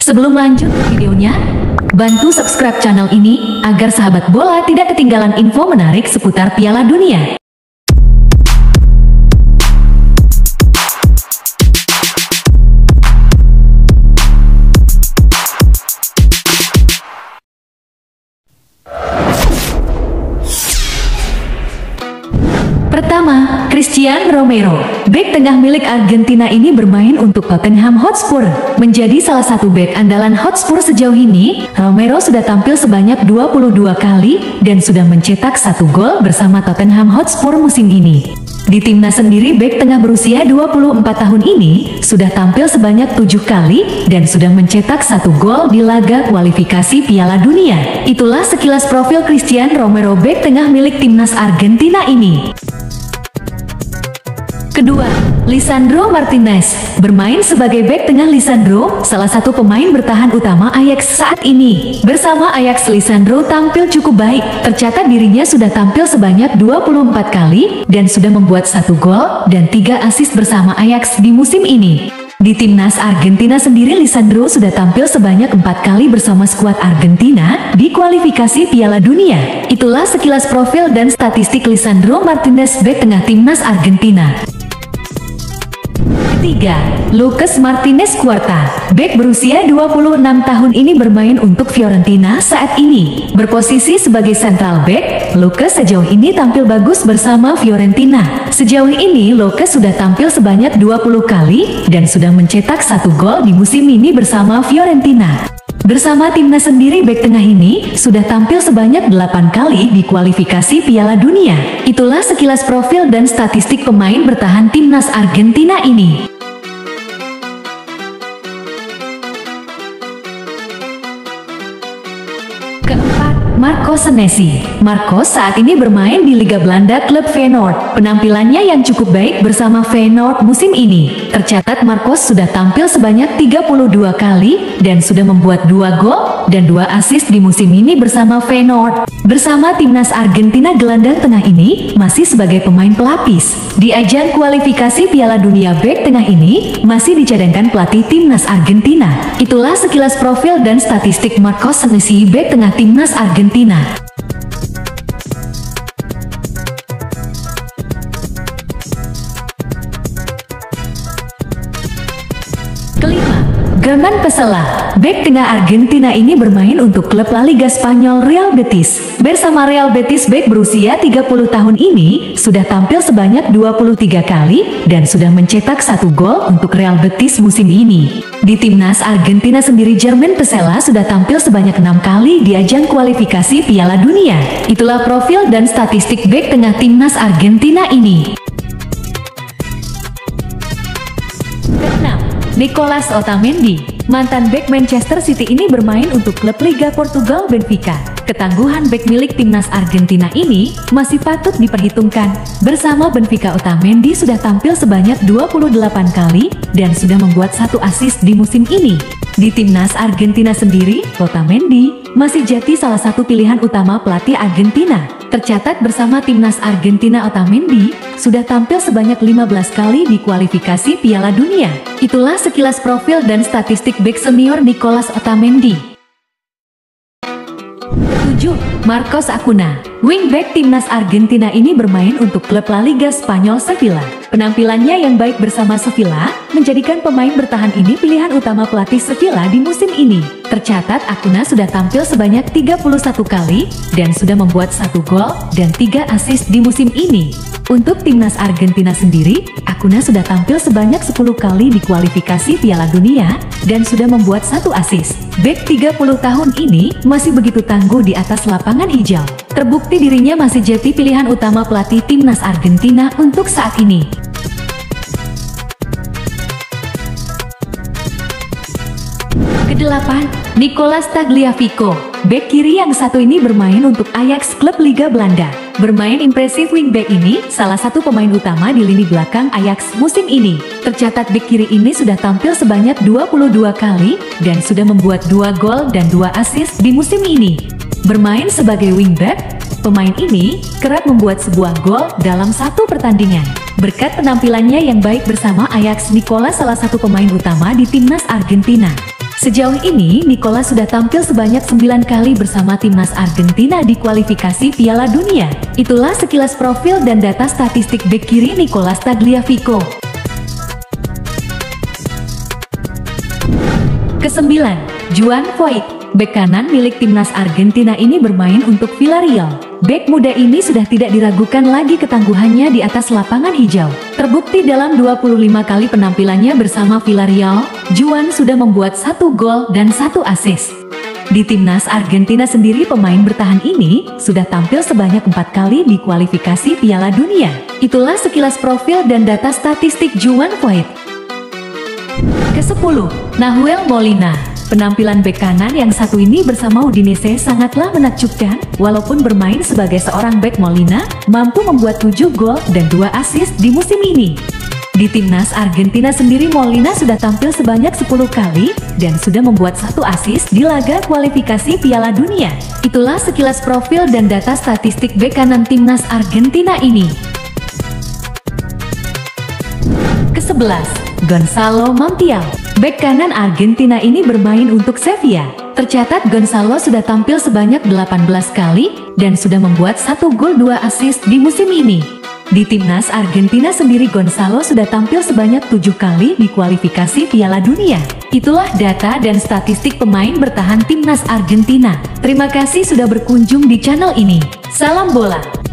Sebelum lanjut ke videonya, bantu subscribe channel ini agar sahabat bola tidak ketinggalan info menarik seputar Piala Dunia. Pertama, Cristian Romero. Bek tengah milik Argentina ini bermain untuk Tottenham Hotspur. Menjadi salah satu bek andalan Hotspur sejauh ini, Romero sudah tampil sebanyak 22 kali dan sudah mencetak 1 gol bersama Tottenham Hotspur musim ini. Di timnas sendiri, bek tengah berusia 24 tahun ini sudah tampil sebanyak 7 kali dan sudah mencetak 1 gol di laga kualifikasi Piala Dunia. Itulah sekilas profil Cristian Romero, bek tengah milik timnas Argentina ini. Kedua, Lisandro Martinez. Bermain sebagai bek tengah, Lisandro salah satu pemain bertahan utama Ajax saat ini. Bersama Ajax, Lisandro tampil cukup baik. Tercatat dirinya sudah tampil sebanyak 24 kali dan sudah membuat 1 gol dan 3 assist bersama Ajax di musim ini. Di timnas Argentina sendiri, Lisandro sudah tampil sebanyak 4 kali bersama skuad Argentina di kualifikasi Piala Dunia. Itulah sekilas profil dan statistik Lisandro Martinez, bek tengah timnas Argentina. Ketiga, Lucas Martinez Cuarta. Bek berusia 26 tahun ini bermain untuk Fiorentina saat ini. Berposisi sebagai central back, Lucas sejauh ini tampil bagus bersama Fiorentina. Sejauh ini, Lucas sudah tampil sebanyak 20 kali dan sudah mencetak 1 gol di musim ini bersama Fiorentina. Bersama timnas sendiri, bek tengah ini sudah tampil sebanyak 8 kali di kualifikasi Piala Dunia. Itulah sekilas profil dan statistik pemain bertahan timnas Argentina ini. Keempat, Marco Senesi. Marco saat ini bermain di Liga Belanda klub Feyenoord. Penampilannya yang cukup baik bersama Feyenoord musim ini. Tercatat Marcos sudah tampil sebanyak 32 kali dan sudah membuat 2 gol dan 2 assist di musim ini bersama Feyenoord. Bersama timnas Argentina, gelandang tengah ini masih sebagai pemain pelapis. Di ajang kualifikasi Piala Dunia, bek tengah ini masih dicadangkan pelatih timnas Argentina. Itulah sekilas profil dan statistik Marco Senesi, bek tengah timnas Argentina. Kelima, Germán Pesela. Bek tengah Argentina ini bermain untuk klub La Liga Spanyol Real Betis. Bersama Real Betis, bek berusia 30 tahun ini sudah tampil sebanyak 23 kali dan sudah mencetak 1 gol untuk Real Betis musim ini. Di timnas Argentina sendiri, Germán Pesela sudah tampil sebanyak 6 kali di ajang kualifikasi Piala Dunia. Itulah profil dan statistik bek tengah timnas Argentina ini. Keenam, Nicolas Otamendi. Mantan bek Manchester City ini bermain untuk klub Liga Portugal Benfica. Ketangguhan bek milik timnas Argentina ini masih patut diperhitungkan. Bersama Benfica, Otamendi sudah tampil sebanyak 28 kali dan sudah membuat 1 assist di musim ini. Di timnas Argentina sendiri, Otamendi masih jadi salah satu pilihan utama pelatih Argentina. Tercatat bersama timnas Argentina, Otamendi sudah tampil sebanyak 15 kali di kualifikasi Piala Dunia. Itulah sekilas profil dan statistik bek senior Nicolas Otamendi. 7. Marcos Acuna. Wingback timnas Argentina ini bermain untuk klub La Liga Spanyol Sevilla. Penampilannya yang baik bersama Sevilla menjadikan pemain bertahan ini pilihan utama pelatih Sevilla di musim ini. Tercatat Acuna sudah tampil sebanyak 31 kali dan sudah membuat 1 gol dan 3 assist di musim ini. Untuk timnas Argentina sendiri, Acuna sudah tampil sebanyak 10 kali di kualifikasi Piala Dunia dan sudah membuat 1 assist. Bek 30 tahun ini masih begitu tangguh di atas lapangan hijau. Terbukti dirinya masih jadi pilihan utama pelatih timnas Argentina untuk saat ini. Kedelapan, Nicolas Tagliafico. Bek kiri yang satu ini bermain untuk Ajax, klub Liga Belanda. Bermain impresif, wingback ini salah satu pemain utama di lini belakang Ajax musim ini. Tercatat bek kiri ini sudah tampil sebanyak 22 kali dan sudah membuat 2 gol dan 2 assist di musim ini. Bermain sebagai wingback, pemain ini kerap membuat sebuah gol dalam 1 pertandingan. Berkat penampilannya yang baik bersama Ajax, Nicolas salah satu pemain utama di timnas Argentina. Sejauh ini, Nicolas sudah tampil sebanyak 9 kali bersama timnas Argentina di kualifikasi Piala Dunia. Itulah sekilas profil dan data statistik bek kiri Nicolas Tagliafico. Kesembilan, Juan Foyth. Bek kanan milik timnas Argentina ini bermain untuk Villarreal. Bek muda ini sudah tidak diragukan lagi ketangguhannya di atas lapangan hijau. Terbukti dalam 25 kali penampilannya bersama Villarreal, Juan sudah membuat 1 gol dan 1 assist. Di timnas Argentina sendiri, pemain bertahan ini sudah tampil sebanyak 4 kali di kualifikasi Piala Dunia. Itulah sekilas profil dan data statistik Juan Foyth. Ke-10, Nahuel Molina. Penampilan bek kanan yang satu ini bersama Udinese sangatlah menakjubkan. Walaupun bermain sebagai seorang bek, Molina mampu membuat 7 gol dan 2 assist di musim ini. Di timnas Argentina sendiri, Molina sudah tampil sebanyak 10 kali dan sudah membuat 1 assist di laga kualifikasi Piala Dunia. Itulah sekilas profil dan data statistik bek kanan timnas Argentina ini. Ke-11, Gonzalo Montiel. Bek kanan Argentina ini bermain untuk Sevilla. Tercatat Gonzalo sudah tampil sebanyak 18 kali dan sudah membuat 1 gol 2 assist di musim ini. Di timnas Argentina sendiri, Gonzalo sudah tampil sebanyak 7 kali di kualifikasi Piala Dunia. Itulah data dan statistik pemain bertahan timnas Argentina. Terima kasih sudah berkunjung di channel ini. Salam bola!